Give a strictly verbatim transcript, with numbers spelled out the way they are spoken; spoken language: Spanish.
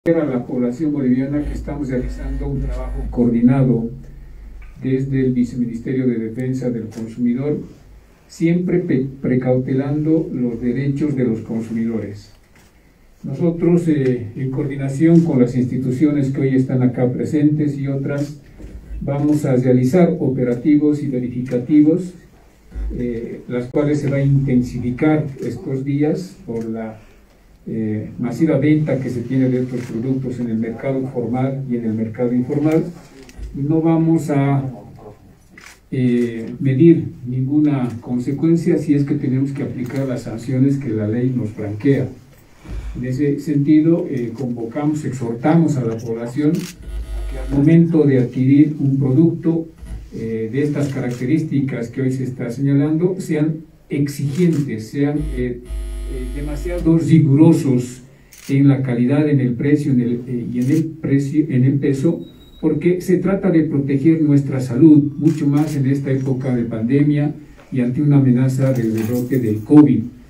A la población boliviana que estamos realizando un trabajo coordinado desde el Viceministerio de Defensa del Consumidor, siempre precautelando los derechos de los consumidores. Nosotros, eh, en coordinación con las instituciones que hoy están acá presentes y otras, vamos a realizar operativos y verificativos, eh, las cuales se va a intensificar estos días por la Eh, masiva venta que se tiene de estos productos en el mercado formal y en el mercado informal. No vamos a eh, medir ninguna consecuencia si es que tenemos que aplicar las sanciones que la ley nos franquea. En ese sentido, eh, convocamos, exhortamos a la población que al momento de adquirir un producto eh, de estas características que hoy se está señalando, sean exigentes, sean eh, Eh, demasiado rigurosos en la calidad, en el precio, en el, eh, y en el precio, en el peso, porque se trata de proteger nuestra salud, mucho más en esta época de pandemia y ante una amenaza del rebrote del COVID.